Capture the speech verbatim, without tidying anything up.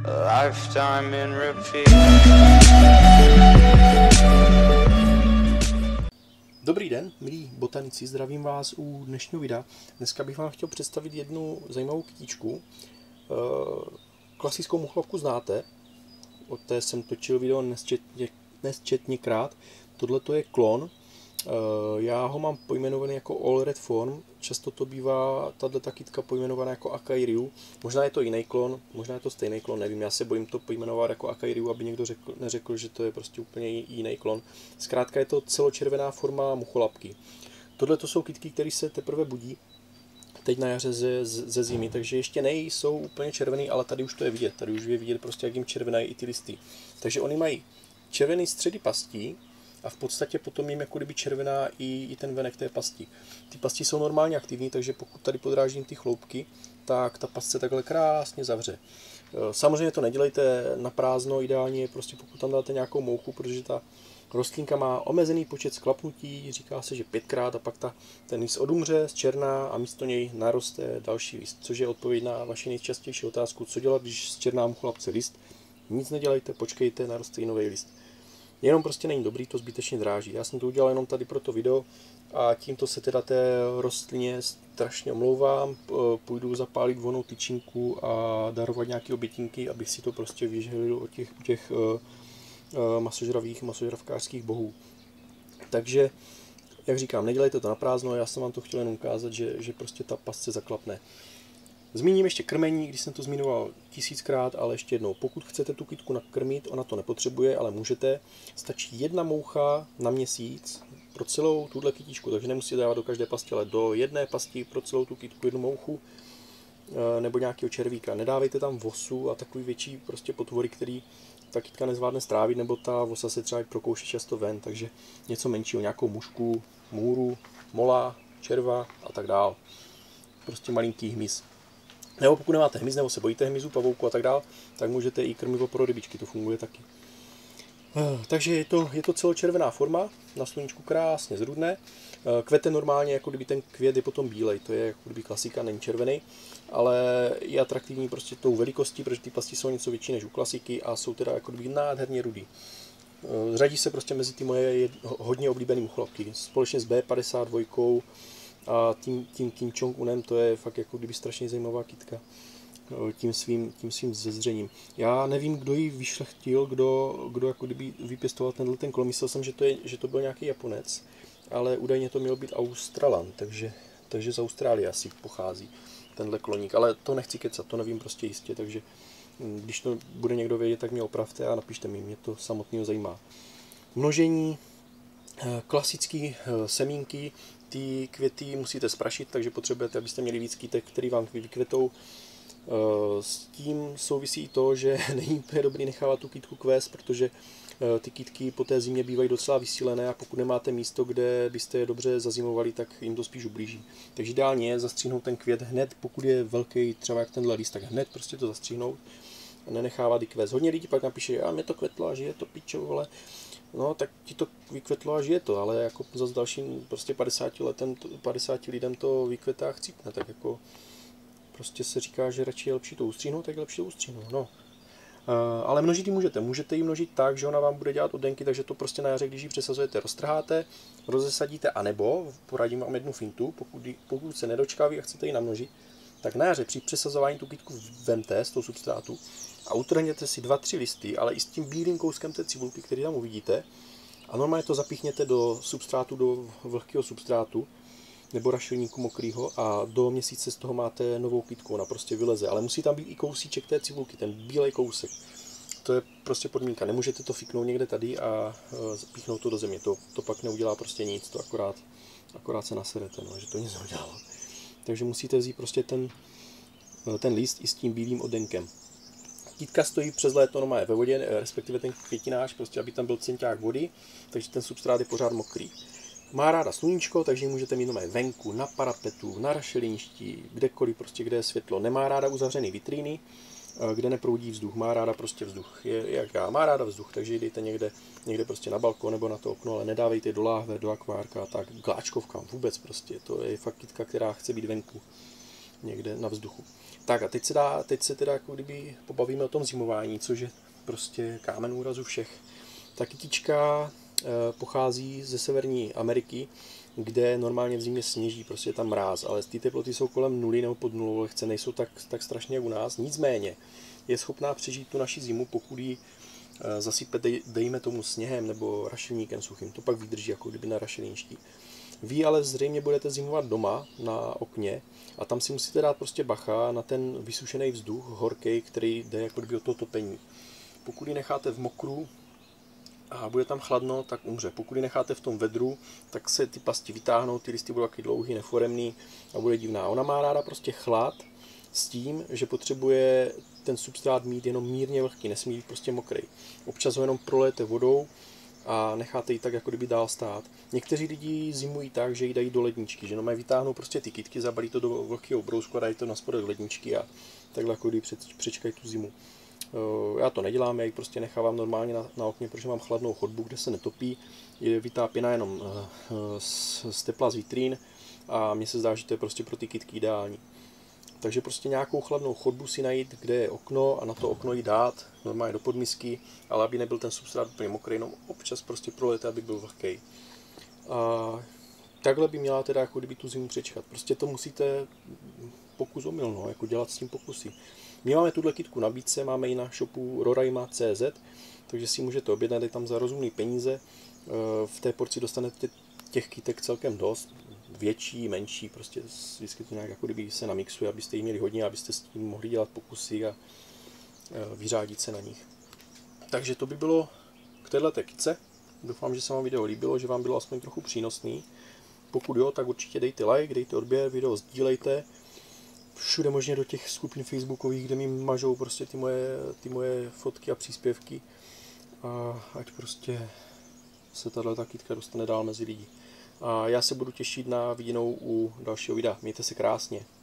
lifetime in repeat. Dobrý den, milí botanici, zdravím vás u dnešního videa. Dneska bych vám chtěl představit jednu zajímavou kytičku. Klasickou muchlovku znáte, o té jsem točil video nesčetně, nesčetněkrát. Tohle to je klon. Já ho mám pojmenovaný jako All Red Form. Často to bývá tato kytka pojmenovaná jako Akai Ryu. Možná je to jiný klon, možná je to stejný klon, nevím. Já se bojím to pojmenovat jako Akai Ryu, aby někdo řekl, neřekl, že to je prostě úplně jiný klon. Zkrátka je to celočervená forma mucholapky. Tohle to jsou kytky, které se teprve budí teď na jaře ze, ze zimy, takže ještě nejsou úplně červený, ale tady už to je vidět. Tady už je vidět prostě, jak jim červenají i ty listy. Takže oni mají červený středy pastí, a v podstatě potom jim jako kdyby červená i, i ten venek té pasti. Ty pasti jsou normálně aktivní, takže pokud tady podrážím ty chloupky, tak ta past se takhle krásně zavře. Samozřejmě to nedělejte na prázdno, ideálně prostě pokud tam dáte nějakou mouchu, protože ta rostlinka má omezený počet sklapnutí, říká se, že pětkrát, a pak ta, ten list odumře, zčerná a místo něj naroste další list, což je odpověď na vaši nejčastější otázku, co dělat, když zčerná mucholapce list. Nic nedělejte, počkejte, naroste nový list. Jenom prostě není dobrý, to zbytečně dráží. Já jsem to udělal jenom tady pro to video a tímto se teda té rostlině strašně omlouvám. Půjdu zapálit vonou tyčinku a darovat nějaké obětinky, abych si to prostě vyželil od těch, těch uh, uh, masožravých, masožravkářských bohů. Takže, jak říkám, nedělejte to na prázdno, já jsem vám to chtěl jen ukázat, že, že prostě ta past se zaklapne. Zmíním ještě krmení, když jsem to zmiňoval tisíckrát, ale ještě jednou. Pokud chcete tu kytku nakrmit, ona to nepotřebuje, ale můžete. Stačí jedna moucha na měsíc pro celou tuhle kytičku, takže nemusíte dávat do každé pasti, ale do jedné pasti pro celou tu kytku jednu mouchu nebo nějakého červíka. Nedávejte tam vosu a takový větší prostě potvory, který ta kytka nezvládne strávit, nebo ta vosa se třeba prokouší často ven, takže něco menšího, nějakou mušku, můru, mola, červa a tak dál. Prostě malinký hmyz. Nebo pokud nemáte hmyz, nebo se bojíte hmyzu, pavouku a tak dál, tak můžete i krmivo pro rybičky, to funguje taky. Takže je to, je to celočervená forma, na sluníčku krásně zrudné. Kvete normálně, jako kdyby ten květ je potom bílej, to je jako kdyby klasika, není červený, ale je atraktivní prostě tou velikostí, protože ty pasti jsou něco větší než u klasiky a jsou teda jako kdyby nádherně rudý. Řadí se prostě mezi ty moje hodně oblíbené mucholapky, společně s bé padesát dva a tím, tím Kim Jong-unem, to je fakt jako kdyby strašně zajímavá kytka tím svým, tím svým zezřením. Já nevím, kdo ji vyšlechtil, kdo, kdo jako kdyby vypěstoval tenhle ten klon. Myslel jsem, že to, je, že to byl nějaký Japonec, ale údajně to měl být Australan, takže, takže z Austrálie asi pochází tenhle kloník. Ale to nechci kecat, to nevím prostě jistě, takže když to bude někdo vědět, tak mě opravte a napište mi, mě to samotného zajímá. Množení, klasické semínky, ty květy musíte sprašit, takže potřebujete, abyste měli víc kytek, který vám vykvetou. S tím souvisí to, že není úplně dobrý nechávat tu kytku kvést, protože ty kytky po té zimě bývají docela vysílené a pokud nemáte místo, kde byste je dobře zazimovali, tak jim to spíš ublíží. Takže ideálně je zastřihnout ten květ hned, pokud je velký, třeba jak tenhle list, tak hned prostě to zastřihnout a nenechávat i kvést. Hodně lidí pak napíše, a mě to kvetlo a žije to pičo, vole. No, tak ti to vykvetlo a žije to, ale jako za dalším prostě padesáti letem, padesáti lidem to vykvetá a chcípne, tak jako prostě se říká, že radši je lepší to ustříhnout, tak je lepší to ustříhnout, no. Uh, ale množit ji můžete, můžete ji množit tak, že ona vám bude dělat oddenky, takže to prostě na jaře, když ji přesazujete, roztrháte, rozesadíte, anebo, poradím vám jednu fintu, pokud, pokud se nedočkáví a chcete ji namnožit, tak na jaře při přesazování tu kytku vemte z toho substrátu a utrhněte si dva, tři listy, ale i s tím bílým kouskem té cibulky, který tam uvidíte, a normálně to zapíchněte do substrátu, do vlhkého substrátu, nebo rašelníku mokrýho a do měsíce z toho máte novou kytku, ona prostě vyleze, ale musí tam být i kousíček té cibulky, ten bílej kousek. To je prostě podmínka, nemůžete to fiknout někde tady a zapíchnout to do země, to, to pak neudělá prostě nic, to akorát, akorát se naserete, no, že to nic neudělalo. Takže musíte vzít prostě ten, ten list i s tím bílým oddenkem. Kytka stojí přes léto normálně ve vodě, respektive ten květináč, prostě aby tam byl cinťák vody, takže ten substrát je pořád mokrý. Má ráda sluníčko, takže ji můžete mít normálně venku, na parapetu, na rašeliništi, kdekoliv, prostě kde je světlo. Nemá ráda uzavřený vitríny, kde neproudí vzduch, má ráda prostě vzduch. Je jak já, má ráda vzduch, takže ji dejte někde, někde prostě na balkon nebo na to okno, ale nedávejte do láhve, do akvárka, tak k láčkovkám vůbec prostě. To je fakt kytka, která chce být venku, někde na vzduchu. Tak a teď se, dá, teď se teda jako kdyby pobavíme o tom zimování, což je prostě kámen úrazu všech. Ta kytička e, pochází ze Severní Ameriky, kde normálně v zimě sněží, prostě je tam mráz, ale ty teploty jsou kolem nuly nebo pod nulou lehce, nejsou tak, tak strašně jak u nás. Nicméně je schopná přežít tu naši zimu, pokud ji e, zasype, dej, dejme tomu sněhem nebo rašelníkem suchým, to pak vydrží jako kdyby na rašelínští. Vy ale zřejmě budete zimovat doma na okně a tam si musíte dát prostě bacha na ten vysušený vzduch, horký, který jde jako kdyby od toho topení. Pokud ji necháte v mokru a bude tam chladno, tak umře. Pokud ji necháte v tom vedru, tak se ty pasti vytáhnou, ty listy budou taky dlouhý, neforemný a bude divná. Ona má ráda prostě chlad s tím, že potřebuje ten substrát mít jenom mírně vlhký, nesmí být prostě mokrý. Občas ho jenom prolejete vodou a necháte ji tak jako kdyby dál stát. Někteří lidi zimují tak, že ji dají do ledničky, že no vytáhnou prostě ty kytky, zabalí to do vlhkého brousku a dají to na spodek ledničky a takhle jako kdyby přečkají tu zimu. Já to nedělám, já ji prostě nechávám normálně na, na okně, protože mám chladnou chodbu, kde se netopí, je vytápěná jenom z, z tepla z vitrín a mně se zdá, že to je prostě pro ty kytky ideální. Takže prostě nějakou chladnou chodbu si najít, kde je okno a na to okno ji dát, normálně do podmisky, ale aby nebyl ten substrát úplně mokrý, jenom občas prostě prolejte, aby byl vlhký. A takhle by měla teda jako kdyby tu zimu přečkat. Prostě to musíte pokus omyl, no, jako dělat s tím pokusy. My máme tuhle kytku na nabídce, máme ji na shopu rorajma tečka cé zet, takže si můžete objednat, je tam za rozumný peníze. V té porci dostanete těch kytek celkem dost, větší, menší, prostě vždycky to nějak jako kdyby se namixuje, abyste jí měli hodně, abyste s tím mohli dělat pokusy a vyřádit se na nich. Takže to by bylo k této kytce. Doufám, že se vám video líbilo, že vám bylo aspoň trochu přínosný. Pokud jo, tak určitě dejte like, dejte odběr, video sdílejte. Všude možně do těch skupin facebookových, kde mi mažou prostě ty moje, ty moje fotky a příspěvky. A ať prostě se tato kytka dostane dál mezi lidi. A já se budu těšit na viděnou u dalšího videa. Mějte se krásně.